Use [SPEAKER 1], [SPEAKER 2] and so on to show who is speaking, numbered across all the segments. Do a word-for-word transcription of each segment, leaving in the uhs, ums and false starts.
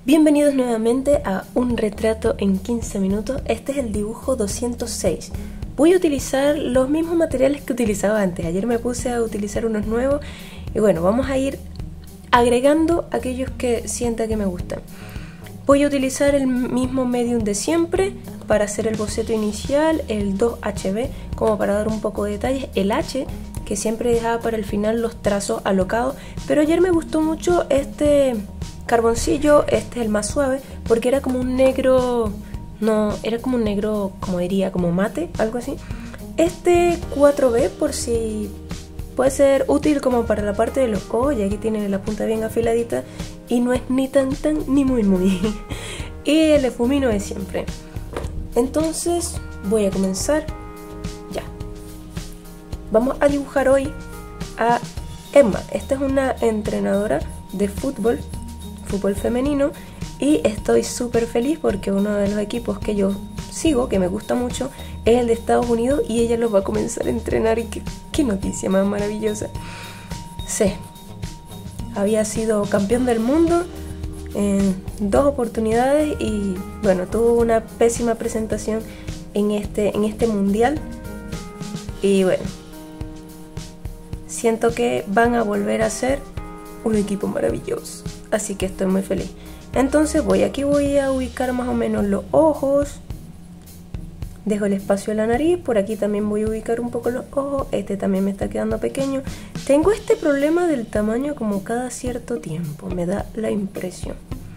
[SPEAKER 1] Bienvenidos nuevamente a un retrato en quince minutos. Este es el dibujo doscientos seis. Voy a utilizar los mismos materiales que utilizaba antes. Ayer me puse a utilizar unos nuevos y bueno, vamos a ir agregando aquellos que sienta que me gustan. Voy a utilizar el mismo medium de siempre para hacer el boceto inicial, el dos H B como para dar un poco de detalles, el H que siempre dejaba para el final los trazos alocados, pero ayer me gustó mucho este carboncillo, este es el más suave, porque era como un negro, no, era como un negro, como diría, como mate, algo así. Este cuatro B, por si puede ser útil como para la parte de los ojos, ya que tiene la punta bien afiladita y no es ni tan tan ni muy muy. Y el efumino de siempre. Entonces voy a comenzar ya. Vamos a dibujar hoy a Emma. Esta es una entrenadora de fútbol fútbol femenino y estoy súper feliz porque uno de los equipos que yo sigo, que me gusta mucho, es el de Estados Unidos y ella los va a comenzar a entrenar y qué, qué noticia más maravillosa. Sí, había sido campeón del mundo en dos oportunidades y bueno, tuvo una pésima presentación en este, en este mundial y bueno, siento que van a volver a ser un equipo maravilloso. Así que estoy muy feliz. Entonces voy aquí, voy a ubicar más o menos los ojos. Dejo el espacio de la nariz. Por aquí también voy a ubicar un poco los ojos. Este también me está quedando pequeño. Tengo este problema del tamaño como cada cierto tiempo. Me da la impresión.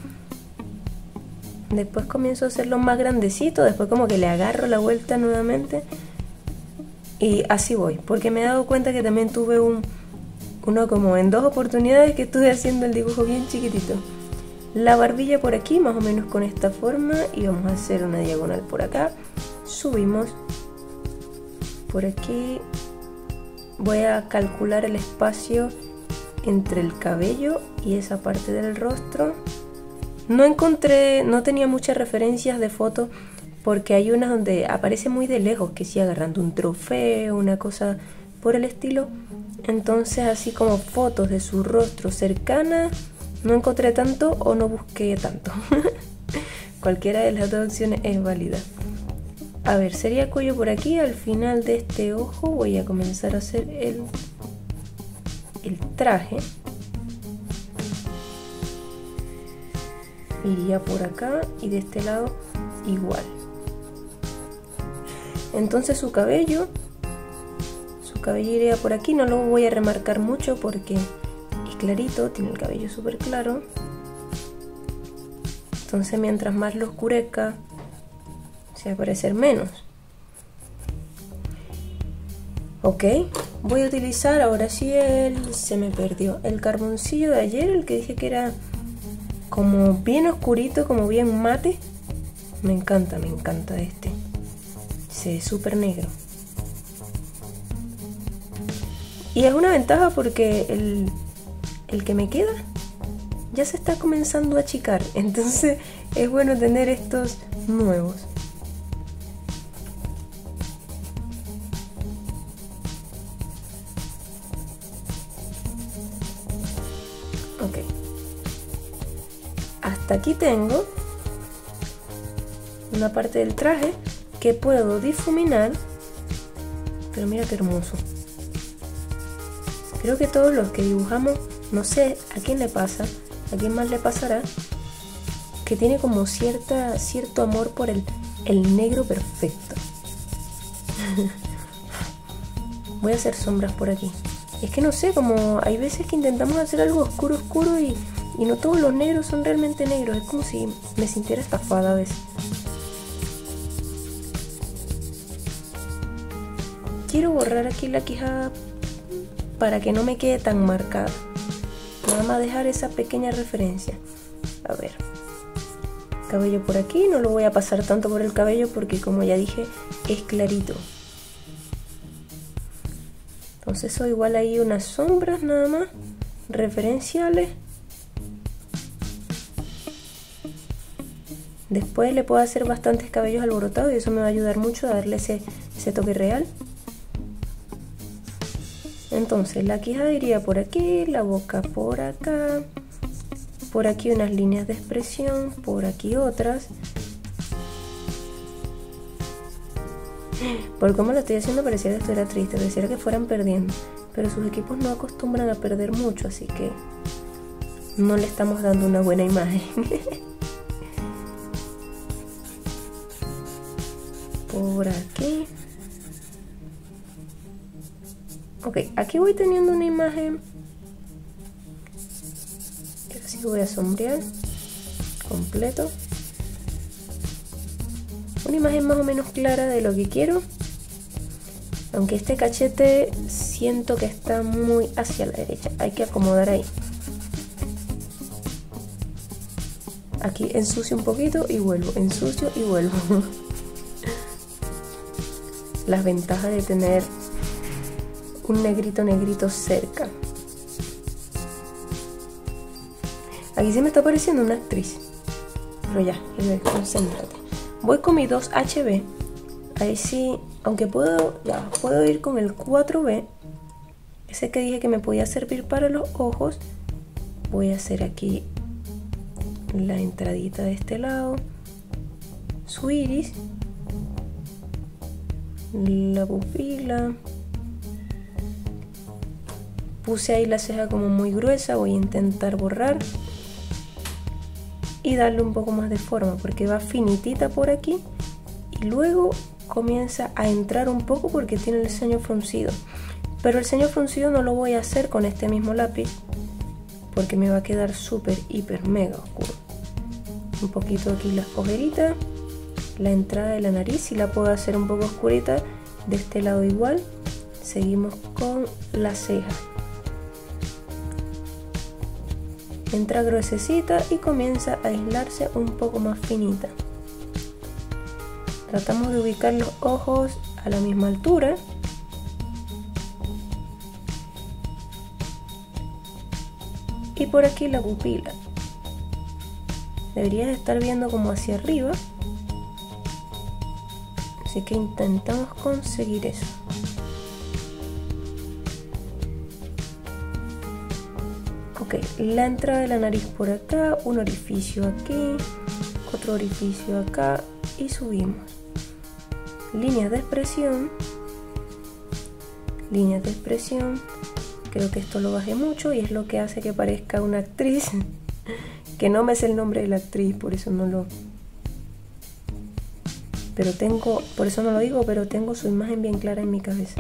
[SPEAKER 1] Después comienzo a hacerlo más grandecito. Después como que le agarro la vuelta nuevamente. Y así voy. Porque me he dado cuenta que también tuve un... uno como en dos oportunidades que estuve haciendo el dibujo bien chiquitito. La barbilla por aquí, más o menos con esta forma, y vamos a hacer una diagonal por acá. Subimos por aquí. Voy a calcular el espacio entre el cabello y esa parte del rostro. No encontré, no tenía muchas referencias de fotos porque hay unas donde aparece muy de lejos, que sí, agarrando un trofeo, una cosa por el estilo. Entonces así como fotos de su rostro cercana no encontré tanto o no busqué tanto. Cualquiera de las dos opciones es válida. A ver, sería cuello por aquí. Al final de este ojo voy a comenzar a hacer el, el traje. Iría por acá y de este lado igual. Entonces su cabello cabello iría por aquí, no lo voy a remarcar mucho porque es clarito, tiene el cabello súper claro. Entonces mientras más lo oscurezca se va a parecer menos. Ok, voy a utilizar ahora sí el, se me perdió, el carboncillo de ayer, el que dije que era como bien oscurito, como bien mate. Me encanta, me encanta este, se ve súper negro. Y es una ventaja porque el, el que me queda ya se está comenzando a achicar. Entonces es bueno tener estos nuevos. Ok. Hasta aquí tengo una parte del traje que puedo difuminar. Pero mira qué hermoso. Creo que todos los que dibujamos, no sé a quién le pasa, a quién más le pasará, que tiene como cierta, cierto amor por el, el negro perfecto. Voy a hacer sombras por aquí. Es que no sé, como hay veces que intentamos hacer algo oscuro, oscuro y, y no todos los negros son realmente negros. Es como si me sintiera estafada a veces. Quiero borrar aquí la quijada para que no me quede tan marcada. Nada más dejar esa pequeña referencia. A ver, cabello por aquí, no lo voy a pasar tanto por el cabello porque como ya dije es clarito. Entonces eso igual ahí unas sombras nada más referenciales. Después le puedo hacer bastantes cabellos alborotados y eso me va a ayudar mucho a darle ese, ese toque real. Entonces la quijada iría por aquí, la boca por acá, por aquí unas líneas de expresión, por aquí otras. Por cómo lo estoy haciendo pareciera que estuviera triste, pareciera que fueran perdiendo, pero sus equipos no acostumbran a perder mucho, así que no le estamos dando una buena imagen. Por aquí. Ok, aquí voy teniendo una imagen. Así que voy a sombrear completo. Una imagen más o menos clara de lo que quiero. Aunque este cachete siento que está muy hacia la derecha. Hay que acomodar ahí. Aquí ensucio un poquito y vuelvo. Ensucio y vuelvo. Las ventajas de tener un negrito negrito cerca. Aquí se me está apareciendo una actriz. Pero ya, concéntrate. Voy con mi dos H B. Ahí sí, aunque puedo, ya, puedo ir con el cuatro B. Ese que dije que me podía servir para los ojos. Voy a hacer aquí la entradita de este lado. Su iris. La pupila. Puse ahí la ceja como muy gruesa. Voy a intentar borrar y darle un poco más de forma porque va finitita por aquí y luego comienza a entrar un poco porque tiene el ceño fruncido, pero el ceño fruncido no lo voy a hacer con este mismo lápiz porque me va a quedar súper hiper mega oscuro. Un poquito aquí las ojeritas, la entrada de la nariz si la puedo hacer un poco oscurita, de este lado igual. Seguimos con la ceja. Entra gruesecita y comienza a aislarse un poco más finita. Tratamos de ubicar los ojos a la misma altura. Y por aquí la pupila. Deberías estar viendo como hacia arriba. Así que intentamos conseguir eso. Ok, la entrada de la nariz por acá, un orificio aquí, otro orificio acá y subimos. Líneas de expresión, líneas de expresión. Creo que esto lo bajé mucho y es lo que hace que parezca una actriz, que no me sé el nombre de la actriz, por eso no lo... Pero tengo, por eso no lo digo, pero tengo su imagen bien clara en mi cabeza.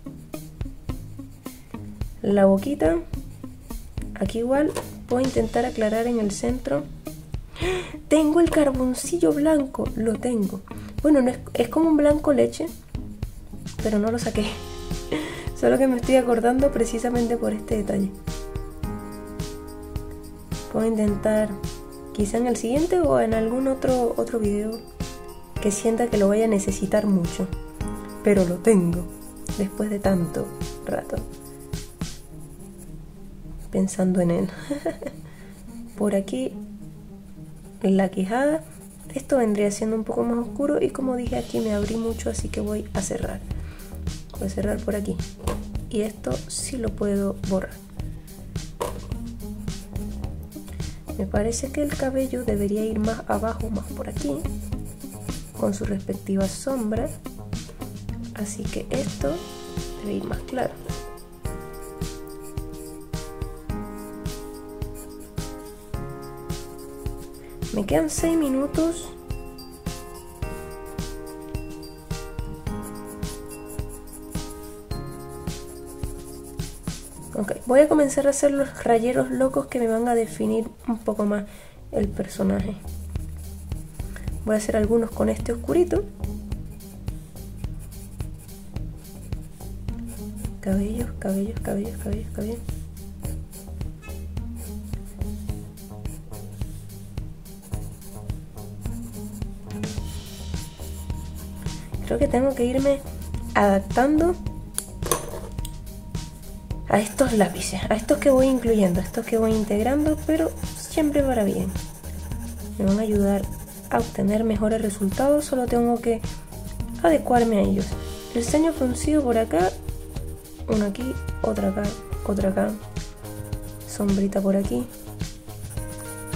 [SPEAKER 1] La boquita. Aquí igual puedo intentar aclarar en el centro. Tengo el carboncillo blanco, lo tengo. Bueno, no es, es como un blanco leche, pero no lo saqué. Solo que me estoy acordando precisamente por este detalle. Puedo intentar, quizá en el siguiente o en algún otro, otro video que sienta que lo vaya a necesitar mucho. Pero lo tengo, después de tanto rato pensando en él. Por aquí la quijada. Esto vendría siendo un poco más oscuro y como dije aquí me abrí mucho, así que voy a cerrar. Voy a cerrar por aquí y esto sí lo puedo borrar. Me parece que el cabello debería ir más abajo, más por aquí, con su respectiva sombra, así que esto debe ir más claro. Me quedan seis minutos. Ok, voy a comenzar a hacer los rayeros locos que me van a definir un poco más el personaje. Voy a hacer algunos con este oscurito. Cabellos, cabellos, cabellos, cabellos, cabellos. Creo que tengo que irme adaptando a estos lápices, a estos que voy incluyendo, a estos que voy integrando, pero siempre para bien. Me van a ayudar a obtener mejores resultados, solo tengo que adecuarme a ellos. El ceño fruncido por acá, uno aquí, otro acá, otro acá, sombrita por aquí.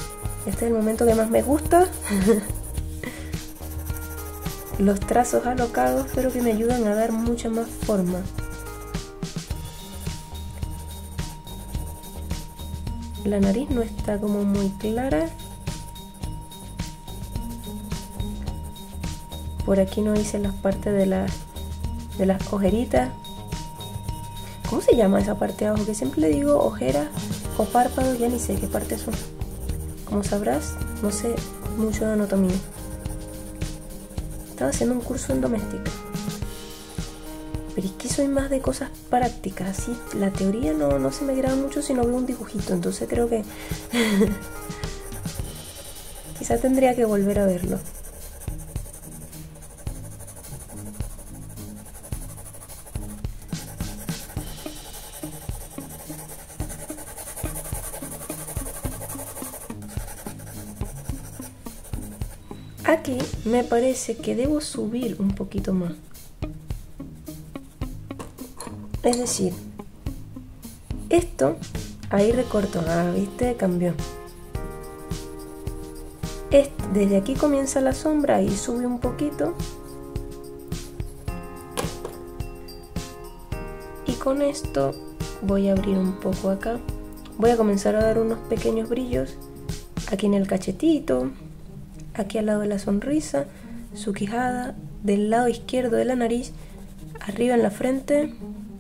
[SPEAKER 1] Este es el momento que más me gusta. Los trazos alocados, pero que me ayudan a dar mucha más forma. La nariz no está como muy clara. Por aquí no hice las partes de las de las ojeritas. ¿Cómo se llama esa parte de abajo? Que siempre le digo ojeras o párpados, ya ni sé qué partes son. Como sabrás, no sé mucho de anatomía. Estaba haciendo un curso en doméstica. Pero es que soy más de cosas prácticas, así la teoría no, no se me graba mucho si no veo un dibujito, entonces creo que quizá tendría que volver a verlo. Aquí me parece que debo subir un poquito más. Es decir, esto, ahí recorto, ah, viste, cambió. Este, desde aquí comienza la sombra y sube un poquito. Y con esto voy a abrir un poco acá. Voy a comenzar a dar unos pequeños brillos aquí en el cachetito, aquí al lado de la sonrisa, su quijada, del lado izquierdo de la nariz, arriba en la frente.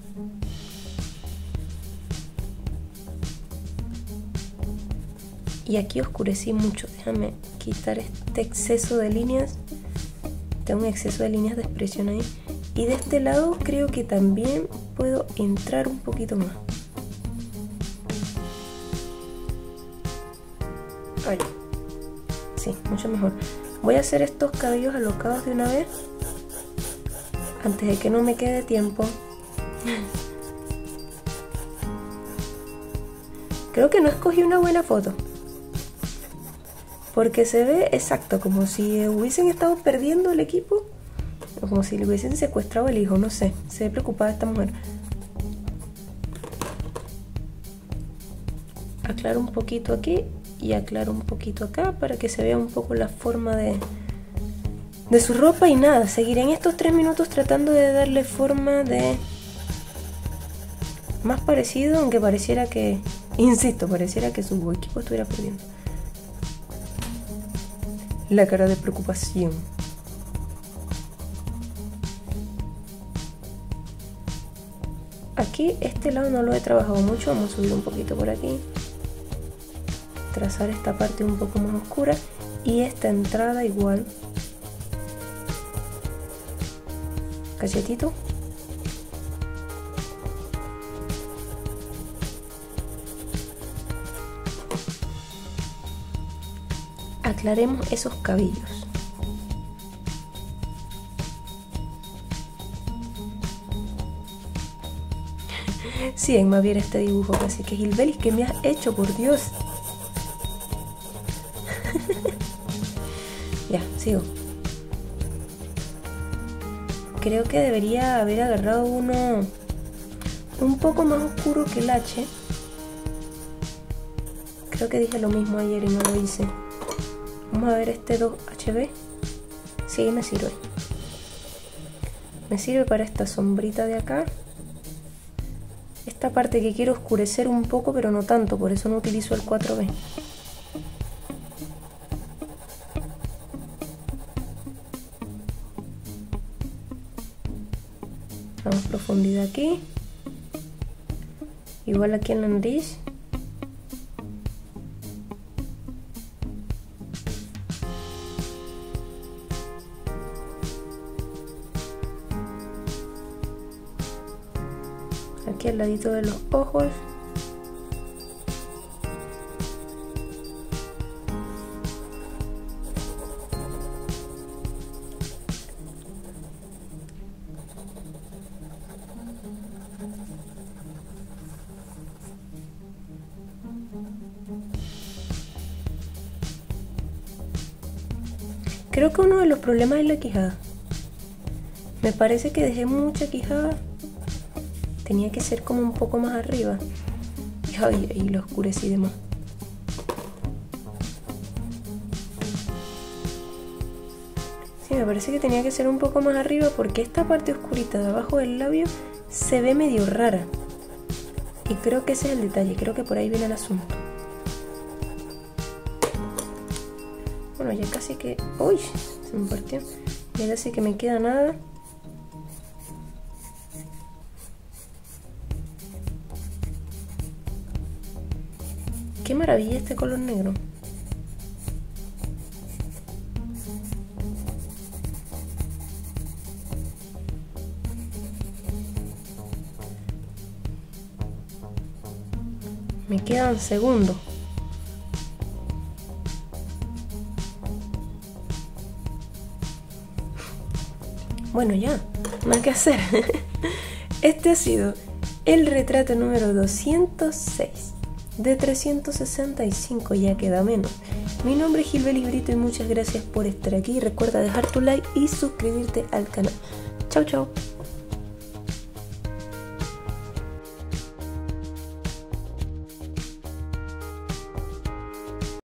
[SPEAKER 1] Y aquí oscurecí mucho, déjame quitar este exceso de líneas. Tengo un exceso de líneas de expresión ahí. Y de este lado creo que también puedo entrar un poquito más. Ay. Sí, mucho mejor. Voy a hacer estos cabellos alocados de una vez, antes de que no me quede tiempo. Creo que no escogí una buena foto, porque se ve exacto como si hubiesen estado perdiendo el equipo, o como si le hubiesen secuestrado el hijo, no sé. Se ve preocupada esta mujer. Aclaro un poquito aquí y aclaro un poquito acá para que se vea un poco la forma de, de su ropa. Y nada, seguiré en estos tres minutos tratando de darle forma de más parecido, aunque pareciera que, insisto, pareciera que su equipo estuviera perdiendo. La cara de preocupación. Aquí este lado no lo he trabajado mucho, vamos a subir un poquito por aquí, trazar esta parte un poco más oscura y esta entrada igual, cachetito, aclaremos esos cabellos. Sí, en más bien este dibujo, así que Gilbelis, ¿qué me has hecho, por Dios? Ya, sigo. Creo que debería haber agarrado uno un poco más oscuro que el H. Creo que dije lo mismo ayer y no lo hice. Vamos a ver este dos H B. Sí, me sirve. Me sirve para esta sombrita de acá. Esta parte que quiero oscurecer un poco, pero no tanto, por eso no utilizo el cuatro B. Damos profundidad aquí. Igual aquí en la nariz. Aquí al ladito de los ojos. Creo que uno de los problemas es la quijada. Me parece que dejé mucha quijada. Tenía que ser como un poco más arriba. Y ay, ahí lo oscurecí de más. Sí, me parece que tenía que ser un poco más arriba porque esta parte oscurita de abajo del labio se ve medio rara. Y creo que ese es el detalle, creo que por ahí viene el asunto. Bueno, ya casi que... ¡Uy! Se me partió. Ya casi que me queda nada. ¡Qué maravilla este color negro! Me quedan segundos. Bueno, ya, nada que hacer. Este ha sido el retrato número doscientos seis de trescientos sesenta y cinco, ya queda menos. Mi nombre es Gilbelis Brito y muchas gracias por estar aquí. Recuerda dejar tu like y suscribirte al canal. Chau, chau.